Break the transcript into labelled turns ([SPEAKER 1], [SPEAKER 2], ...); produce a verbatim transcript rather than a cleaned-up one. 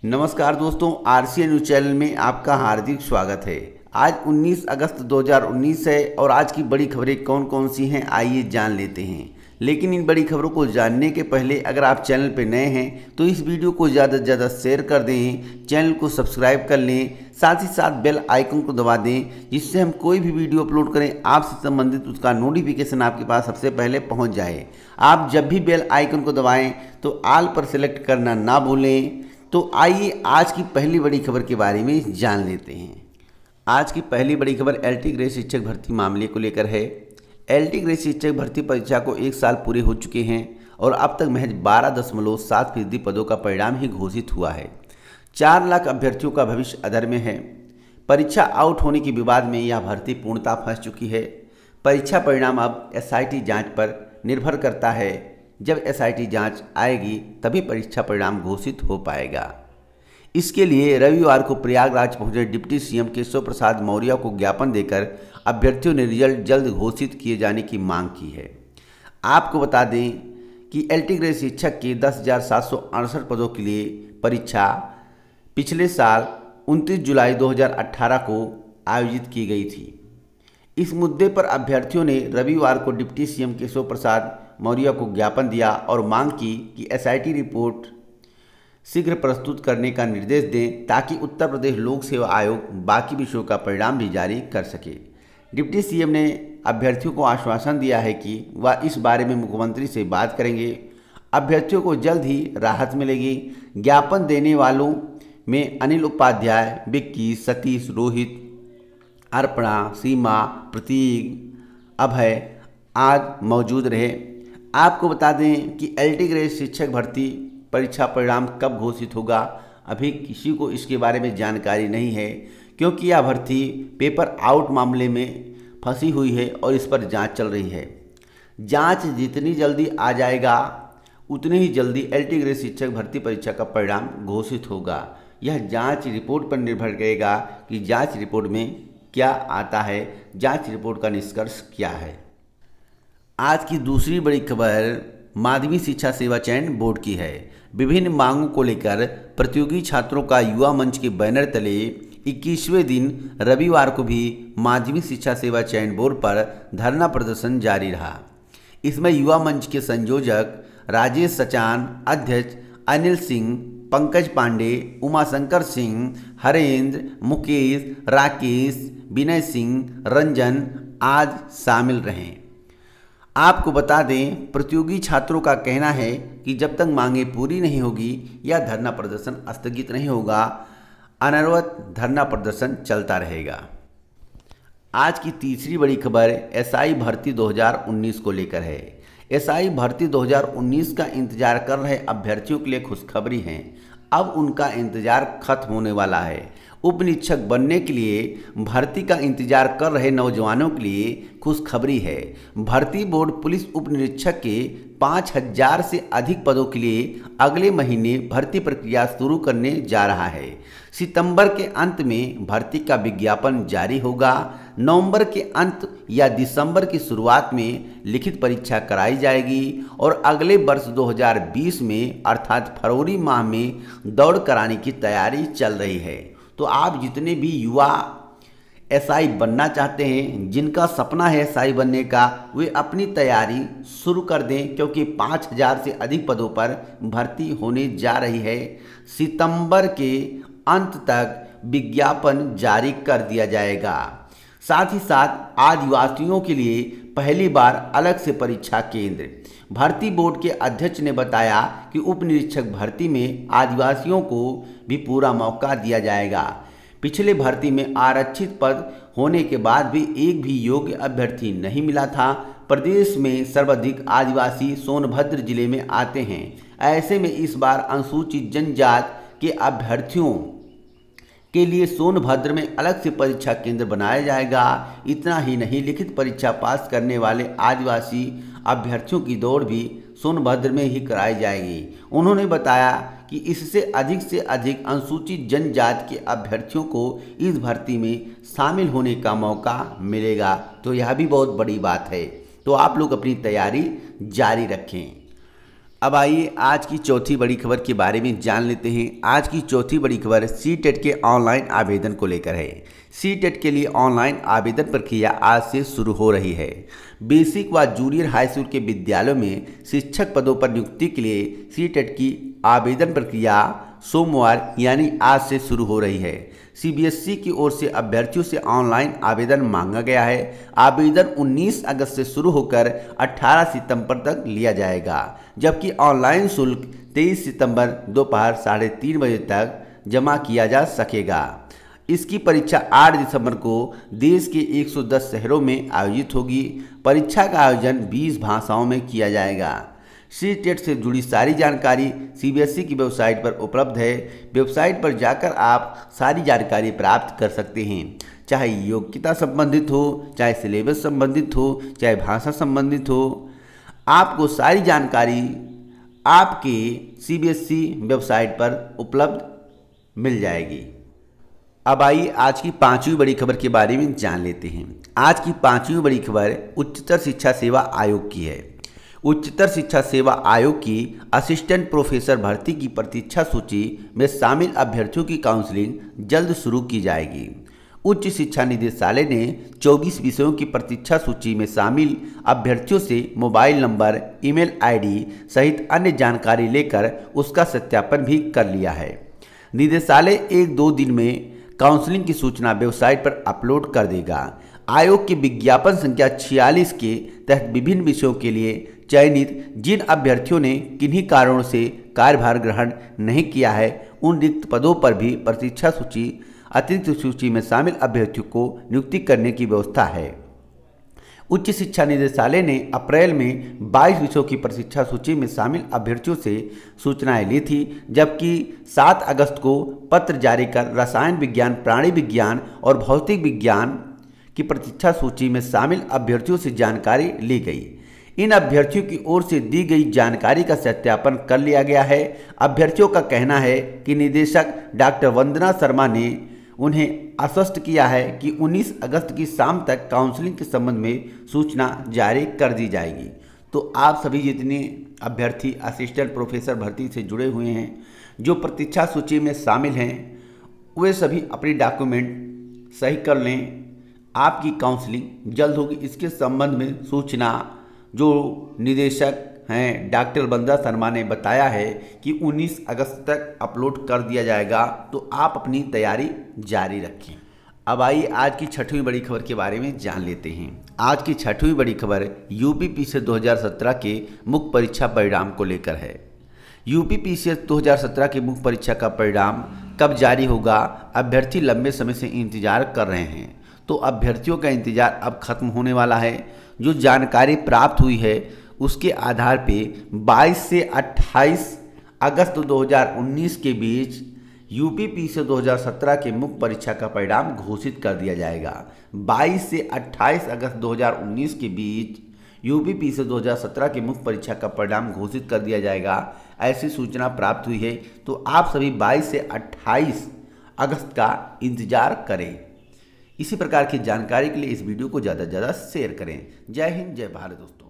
[SPEAKER 1] नमस्कार दोस्तों, RCN news channel में आपका हार्दिक स्वागत है। आज उन्नीस अगस्त दो हज़ार उन्नीस है और आज की बड़ी खबरें कौन कौन सी हैं आइए जान लेते हैं। लेकिन इन बड़ी खबरों को जानने के पहले अगर आप चैनल पर नए हैं तो इस वीडियो को ज़्यादा से ज़्यादा शेयर कर दें, चैनल को सब्सक्राइब कर लें, साथ ही साथ बेल आइकन को दबा दें जिससे हम कोई भी वीडियो अपलोड करें आपसे संबंधित उसका नोटिफिकेशन आपके पास सबसे पहले पहुँच जाए। आप जब भी बेल आइकन को दबाएँ तो ऑल पर सेलेक्ट करना ना भूलें। तो आइए आज की पहली बड़ी खबर के बारे में जान लेते हैं। आज की पहली बड़ी खबर एलटी ग्रेड शिक्षक भर्ती मामले को लेकर है। एलटी ग्रेड शिक्षक भर्ती परीक्षा को एक साल पूरे हो चुके हैं और अब तक महज बारह दशमलव सात फीसदी पदों का परिणाम ही घोषित हुआ है। चार लाख अभ्यर्थियों का भविष्य अधर में है। परीक्षा आउट होने के विवाद में यह भर्ती पूर्णतः फंस चुकी है। परीक्षा परिणाम अब एसआईटी जांच पर निर्भर करता है। जब एसआईटी जांच आएगी तभी परीक्षा परिणाम घोषित हो पाएगा। इसके लिए रविवार को प्रयागराज पहुंचे डिप्टी सीएम केशव प्रसाद मौर्य को ज्ञापन देकर अभ्यर्थियों ने रिजल्ट जल्द घोषित किए जाने की मांग की है। आपको बता दें कि एलटी ग्रेड शिक्षक के दस हज़ार सात सौ अड़सठ पदों के लिए परीक्षा पिछले साल उनतीस जुलाई दो हज़ार अठारह को आयोजित की गई थी। इस मुद्दे पर अभ्यर्थियों ने रविवार को डिप्टी सीएम केशव प्रसाद मौर्य को ज्ञापन दिया और मांग की कि एसआईटी रिपोर्ट शीघ्र प्रस्तुत करने का निर्देश दें ताकि उत्तर प्रदेश लोक सेवा आयोग बाकी विषयों का परिणाम भी जारी कर सके। डिप्टी सीएम ने अभ्यर्थियों को आश्वासन दिया है कि वह इस बारे में मुख्यमंत्री से बात करेंगे। अभ्यर्थियों को जल्द ही राहत मिलेगी। ज्ञापन देने वालों में अनिल उपाध्याय, विक्की, सतीश, रोहित, अर्पणा, सीमा, प्रतीक, अभय आज मौजूद रहे। आपको बता दें कि एलटी ग्रेड शिक्षक भर्ती परीक्षा परिणाम कब घोषित होगा अभी किसी को इसके बारे में जानकारी नहीं है, क्योंकि यह भर्ती पेपर आउट मामले में फंसी हुई है और इस पर जांच चल रही है। जांच जितनी जल्दी आ जाएगा उतनी ही जल्दी एलटी ग्रेड शिक्षक भर्ती परीक्षा का परिणाम घोषित होगा। यह जांच रिपोर्ट पर निर्भर करेगा कि जांच रिपोर्ट में क्या आता है, जांच रिपोर्ट का निष्कर्ष क्या है। आज की दूसरी बड़ी खबर माध्यमिक शिक्षा सेवा चयन बोर्ड की है। विभिन्न मांगों को लेकर प्रतियोगी छात्रों का युवा मंच के बैनर तले इक्कीसवें दिन रविवार को भी माध्यमिक शिक्षा सेवा चयन बोर्ड पर धरना प्रदर्शन जारी रहा। इसमें युवा मंच के संयोजक राजेश सचान, अध्यक्ष अनिल सिंह, पंकज पांडे, उमाशंकर सिंह, हरेंद्र, मुकेश, राकेश, विनय सिंह, रंजन आज शामिल रहे। आपको बता दें प्रतियोगी छात्रों का कहना है कि जब तक मांगे पूरी नहीं होगी यह धरना प्रदर्शन स्थगित नहीं होगा, अनवरत धरना प्रदर्शन चलता रहेगा। आज की तीसरी बड़ी खबर एसआई भर्ती दो हज़ार उन्नीस को लेकर है। एसआई भर्ती दो हज़ार उन्नीस का इंतजार कर रहे अभ्यर्थियों के लिए खुशखबरी है। अब उनका इंतजार खत्म होने वाला है। उप निरीक्षक बनने के लिए भर्ती का इंतजार कर रहे नौजवानों के लिए खुशखबरी है। भर्ती बोर्ड पुलिस उप निरीक्षक के पाँच हजार से अधिक पदों के लिए अगले महीने भर्ती प्रक्रिया शुरू करने जा रहा है। सितंबर के अंत में भर्ती का विज्ञापन जारी होगा। नवंबर के अंत या दिसंबर की शुरुआत में लिखित परीक्षा कराई जाएगी और अगले वर्ष दो हज़ार बीस में अर्थात फरवरी माह में दौड़ कराने की तैयारी चल रही है। तो आप जितने भी युवा एसआई बनना चाहते हैं, जिनका सपना है एसआई बनने का, वे अपनी तैयारी शुरू कर दें, क्योंकि पाँच हजार से अधिक पदों पर भर्ती होने जा रही है। सितंबर के अंत तक विज्ञापन जारी कर दिया जाएगा। साथ ही साथ आदिवासियों के लिए पहली बार अलग से परीक्षा केंद्र। भर्ती बोर्ड के अध्यक्ष ने बताया कि उप निरीक्षक भर्ती में आदिवासियों को भी पूरा मौका दिया जाएगा। पिछले भर्ती में आरक्षित पद होने के बाद भी एक भी योग्य अभ्यर्थी नहीं मिला था। प्रदेश में सर्वाधिक आदिवासी सोनभद्र जिले में आते हैं। ऐसे में इस बार अनुसूचित जनजाति के अभ्यर्थियों के लिए सोनभद्र में अलग से परीक्षा केंद्र बनाया जाएगा। इतना ही नहीं, लिखित परीक्षा पास करने वाले आदिवासी अभ्यर्थियों की दौड़ भी सोनभद्र में ही कराई जाएगी। उन्होंने बताया कि इससे अधिक से अधिक अनुसूचित जनजाति के अभ्यर्थियों को इस भर्ती में शामिल होने का मौका मिलेगा। तो यह भी बहुत बड़ी बात है। तो आप लोग अपनी तैयारी जारी रखें। अब आइए आज की चौथी बड़ी खबर के बारे में जान लेते हैं। आज की चौथी बड़ी खबर सी टेट के ऑनलाइन आवेदन को लेकर है। सी टेट के लिए ऑनलाइन आवेदन प्रक्रिया आज से शुरू हो रही है। बेसिक व जूनियर हाई स्कूल के विद्यालयों में शिक्षक पदों पर नियुक्ति के लिए सी टेट की आवेदन प्रक्रिया सोमवार यानी आज से शुरू हो रही है। सी बी एस ई की ओर से अभ्यर्थियों से ऑनलाइन आवेदन मांगा गया है। आवेदन उन्नीस अगस्त से शुरू होकर अठारह सितंबर तक लिया जाएगा, जबकि ऑनलाइन शुल्क तेईस सितंबर दोपहर साढ़े तीन बजे तक जमा किया जा सकेगा। इसकी परीक्षा आठ दिसंबर को देश के एक सौ दस शहरों में आयोजित होगी। परीक्षा का आयोजन बीस भाषाओं में किया जाएगा। सी टेट से जुड़ी सारी जानकारी सी बी एस ई की वेबसाइट पर उपलब्ध है। वेबसाइट पर जाकर आप सारी जानकारी प्राप्त कर सकते हैं, चाहे योग्यता संबंधित हो, चाहे सिलेबस संबंधित हो, चाहे भाषा संबंधित हो। आपको सारी जानकारी आपके C B S E website पर उपलब्ध मिल जाएगी। अब आइए आज की पांचवी बड़ी खबर के बारे में जान लेते हैं। आज की पांचवी बड़ी खबर उच्चतर शिक्षा सेवा आयोग की है। उच्चतर शिक्षा सेवा आयोग की असिस्टेंट प्रोफेसर भर्ती की प्रतीक्षा सूची में शामिल अभ्यर्थियों की काउंसलिंग जल्द शुरू की जाएगी। उच्च शिक्षा निदेशालय ने चौबीस विषयों की प्रतीक्षा सूची में शामिल अभ्यर्थियों से मोबाइल नंबर, ईमेल आईडी सहित अन्य जानकारी लेकर उसका सत्यापन भी कर लिया है। निदेशालय एक दो दिन में काउंसलिंग की सूचना वेबसाइट पर अपलोड कर देगा। आयोग के विज्ञापन संख्या छियालीस के तहत विभिन्न विषयों के लिए चयनित जिन अभ्यर्थियों ने किन्हीं कारणों से कार्यभार ग्रहण नहीं किया है, उन रिक्त पदों पर भी प्रतीक्षा सूची अतिरिक्त सूची में शामिल अभ्यर्थियों को नियुक्ति करने की व्यवस्था है। उच्च शिक्षा निदेशालय ने अप्रैल में बाईस विषयों की प्रतीक्षा सूची में शामिल अभ्यर्थियों से सूचनाएं ली थी, जबकि सात अगस्त को पत्र जारी कर रसायन विज्ञान, प्राणी विज्ञान और भौतिक विज्ञान की प्रतीक्षा सूची में शामिल अभ्यर्थियों से जानकारी ली गई। इन अभ्यर्थियों की ओर से दी गई जानकारी का सत्यापन कर लिया गया है। अभ्यर्थियों का कहना है कि निदेशक डॉक्टर वंदना शर्मा ने उन्हें आश्वस्त किया है कि उन्नीस अगस्त की शाम तक काउंसलिंग के संबंध में सूचना जारी कर दी जाएगी। तो आप सभी जितने अभ्यर्थी असिस्टेंट प्रोफेसर भर्ती से जुड़े हुए हैं, जो प्रतीक्षा सूची में शामिल हैं, वे सभी अपनी डॉक्यूमेंट सही कर लें। आपकी काउंसलिंग जल्द होगी। इसके संबंध में सूचना जो निदेशक हैं डॉक्टर वंदना शर्मा ने बताया है कि उन्नीस अगस्त तक अपलोड कर दिया जाएगा, तो आप अपनी तैयारी जारी रखें। अब आइए आज की छठवीं बड़ी खबर के बारे में जान लेते हैं। आज की छठवीं बड़ी खबर U P P C S दो हज़ार सत्रह के मुख्य परीक्षा परिणाम को लेकर है। U P P C S दो हज़ार सत्रह के मुख्य परीक्षा का परिणाम कब जारी होगा, अभ्यर्थी लंबे समय से इंतजार कर रहे हैं, तो अभ्यर्थियों का इंतजार अब खत्म होने वाला है। जो जानकारी प्राप्त हुई है उसके आधार पे बाईस से अट्ठाईस अगस्त दो हज़ार उन्नीस के बीच U P P C S दो हज़ार सत्रह के मुख्य परीक्षा का परिणाम घोषित कर दिया जाएगा। बाईस से अट्ठाईस अगस्त दो हज़ार उन्नीस के बीच U P P C S दो हज़ार सत्रह के मुख्य परीक्षा का परिणाम घोषित कर दिया जाएगा, ऐसी सूचना प्राप्त हुई है। तो आप सभी बाईस से अट्ठाईस अगस्त का इंतजार करें। इसी प्रकार की जानकारी के लिए इस वीडियो को ज़्यादा से ज़्यादा शेयर करें। जय हिंद, जय भारत दोस्तों।